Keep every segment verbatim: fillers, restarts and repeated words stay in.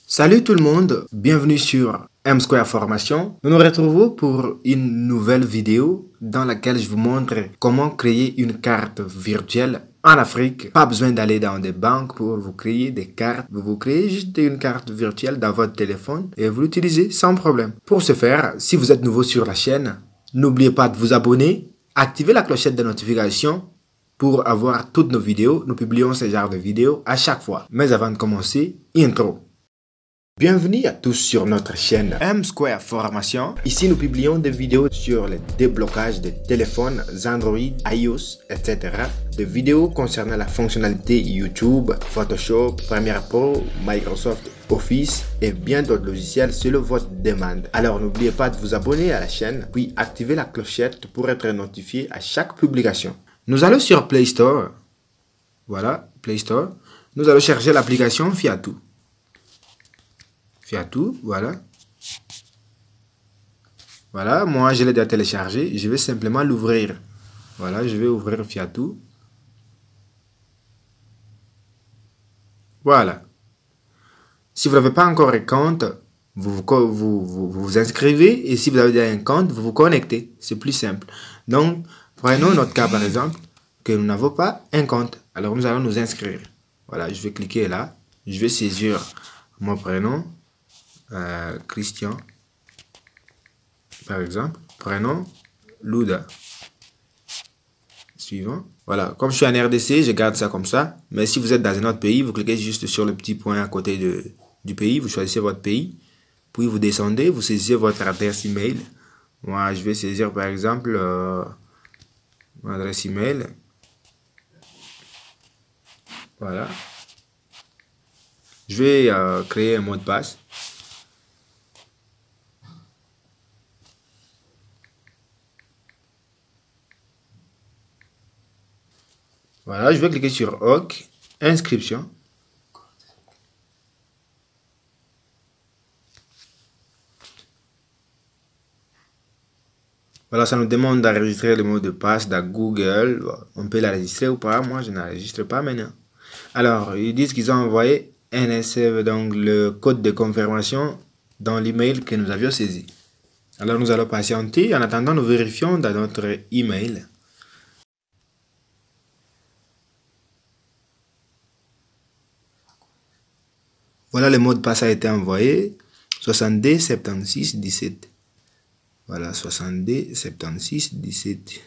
Salut tout le monde, bienvenue sur M Square Formation. Nous nous retrouvons pour une nouvelle vidéo dans laquelle je vous montre comment créer une carte virtuelle en Afrique. Pas besoin d'aller dans des banques pour vous créer des cartes. Vous vous créez juste une carte virtuelle dans votre téléphone et vous l'utilisez sans problème. Pour ce faire, si vous êtes nouveau sur la chaîne, n'oubliez pas de vous abonner, activer la clochette de notification pour avoir toutes nos vidéos. Nous publions ce genre de vidéos à chaque fois. Mais avant de commencer, intro. Bienvenue à tous sur notre chaîne M Square Formation. Ici, nous publions des vidéos sur le déblocage des téléphones Android, iOS, et cetera. Des vidéos concernant la fonctionnalité YouTube, Photoshop, Premiere Pro, Microsoft Office et bien d'autres logiciels selon votre demande. Alors, n'oubliez pas de vous abonner à la chaîne, puis activer la clochette pour être notifié à chaque publication. Nous allons sur Play Store. Voilà, Play Store. Nous allons chercher l'application Fiatou. Fiatou, voilà. Voilà, moi je l'ai déjà téléchargé. Je vais simplement l'ouvrir. Voilà, je vais ouvrir Fiatou. Voilà. Si vous n'avez pas encore un compte, vous vous, vous, vous vous inscrivez. Et si vous avez déjà un compte, vous vous connectez. C'est plus simple. Donc, prenons notre cas par exemple, que nous n'avons pas un compte. Alors nous allons nous inscrire. Voilà, je vais cliquer là. Je vais saisir mon prénom. Euh, Christian, par exemple, prénom Louda. Suivant. Voilà, comme je suis en R D C, je garde ça comme ça. Mais si vous êtes dans un autre pays, vous cliquez juste sur le petit point à côté de, du pays, vous choisissez votre pays, puis vous descendez, vous saisissez votre adresse email. Moi, je vais saisir par exemple euh, mon adresse email. Voilà. Je vais euh, créer un mot de passe. Voilà, je vais cliquer sur OK, inscription. Voilà, ça nous demande d'enregistrer le mot de passe dans Google. On peut l'enregistrer ou pas. Moi, je n'enregistre pas maintenant. Alors, ils disent qu'ils ont envoyé N S F, donc le code de confirmation, dans l'email que nous avions saisi. Alors, nous allons patienter. En attendant, nous vérifions dans notre email. Voilà, le mot de passe a été envoyé. soixante-deux soixante-seize dix-sept. Voilà, soixante-deux soixante-seize dix-sept.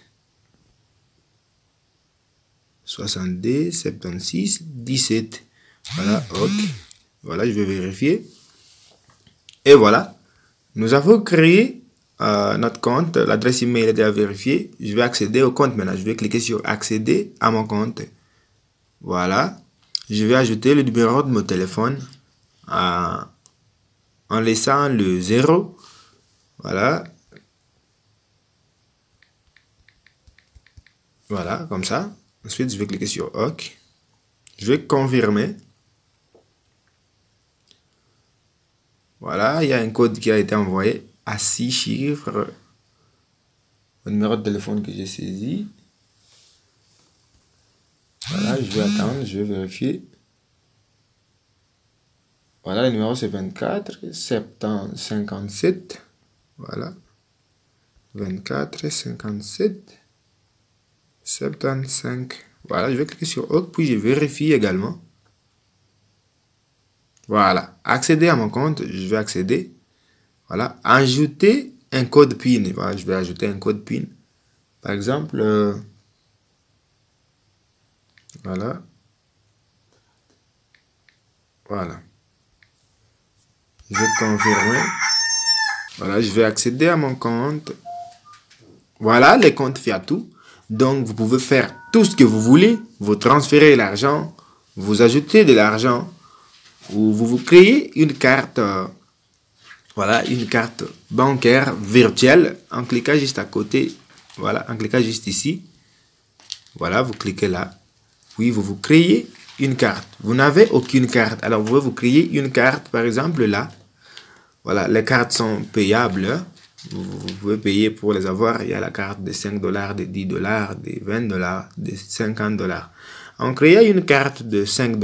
soixante-deux soixante-seize dix-sept. Voilà, ok. Voilà, je vais vérifier. Et voilà, nous avons créé euh, notre compte. L'adresse email est déjà vérifiée. Je vais accéder au compte maintenant. Je vais cliquer sur accéder à mon compte. Voilà. Je vais ajouter le numéro de mon téléphone. Euh, en laissant le zéro. Voilà. Voilà, comme ça. Ensuite, je vais cliquer sur OK. Je vais confirmer. Voilà, il y a un code qui a été envoyé à six chiffres. Le numéro de téléphone que j'ai saisi. Voilà, je vais attendre, je vais vérifier. Voilà, le numéro c'est vingt-quatre soixante-dix cinquante-sept. Voilà. vingt-quatre cinquante-sept soixante-quinze. Voilà, je vais cliquer sur OK, puis je vérifie également. Voilà. Accéder à mon compte, je vais accéder. Voilà. Ajouter un code PIN. Voilà, je vais ajouter un code PIN. Par exemple, euh, voilà. Voilà. Je vais confirmer. Voilà, je vais accéder à mon compte. Voilà, les comptes Fiatou. Donc, vous pouvez faire tout ce que vous voulez. Vous transférez l'argent, vous ajoutez de l'argent, ou vous vous créez une carte, euh, voilà, une carte bancaire virtuelle en cliquant juste à côté. Voilà, en cliquant juste ici. Voilà, vous cliquez là. Puis, vous vous créez une carte. Vous n'avez aucune carte. Alors, vous pouvez vous créer une carte, par exemple, là. Voilà, les cartes sont payables. Vous pouvez payer pour les avoir. Il y a la carte de cinq dollars, de dix dollars, de vingt dollars, de cinquante dollars. En créant une carte de cinq dollars,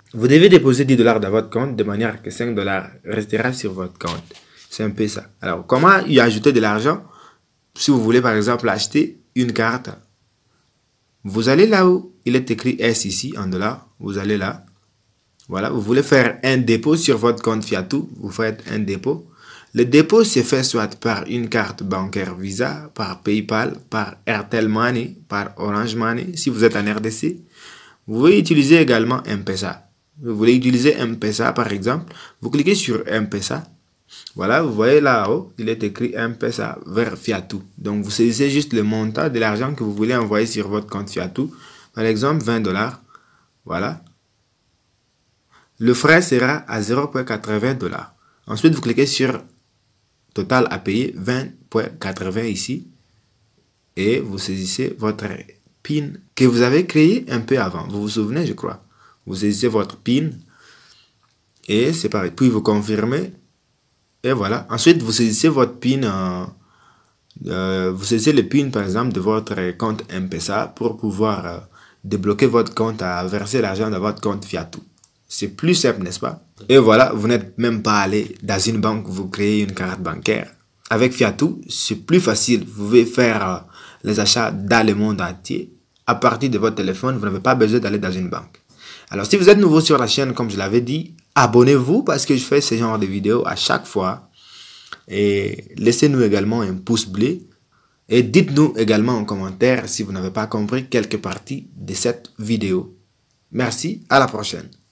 Vous devez déposer dix dollars dans votre compte de manière que cinq dollars restera sur votre compte. C'est un peu ça. Alors, comment y ajouter de l'argent? Si vous voulez, par exemple, acheter une carte, vous allez là où il est écrit S ici, en dollars. Vous allez là. Voilà, vous voulez faire un dépôt sur votre compte Fiatou. Vous faites un dépôt. Le dépôt se fait soit par une carte bancaire Visa, par PayPal, par Airtel Money, par Orange Money. Si vous êtes en R D C, vous pouvez utiliser également M-Pesa. Vous voulez utiliser M-Pesa par exemple, vous cliquez sur M-Pesa. Voilà, vous voyez là-haut, il est écrit M-Pesa vers Fiatou. Donc vous saisissez juste le montant de l'argent que vous voulez envoyer sur votre compte Fiatou. Par exemple, vingt dollars. Voilà. Le frais sera à zéro virgule quatre-vingts dollars. Ensuite, vous cliquez sur Total à payer, vingt virgule quatre-vingts ici. Et vous saisissez votre P I N que vous avez créé un peu avant. Vous vous souvenez, je crois. Vous saisissez votre P I N. Et c'est pareil. Puis vous confirmez. Et voilà. Ensuite, vous saisissez votre P I N. Euh, euh, vous saisissez le P I N, par exemple, de votre compte M-Pesa pour pouvoir euh, débloquer votre compte à verser l'argent dans votre compte Fiatou. C'est plus simple, n'est-ce pas? Et voilà, vous n'êtes même pas allé dans une banque, vous créez une carte bancaire. Avec Fiatou, c'est plus facile. Vous pouvez faire euh, les achats dans le monde entier. À partir de votre téléphone, vous n'avez pas besoin d'aller dans une banque. Alors, si vous êtes nouveau sur la chaîne, comme je l'avais dit, abonnez-vous parce que je fais ce genre de vidéos à chaque fois. Et laissez-nous également un pouce bleu. Et dites-nous également en commentaire si vous n'avez pas compris quelque partie de cette vidéo. Merci, à la prochaine.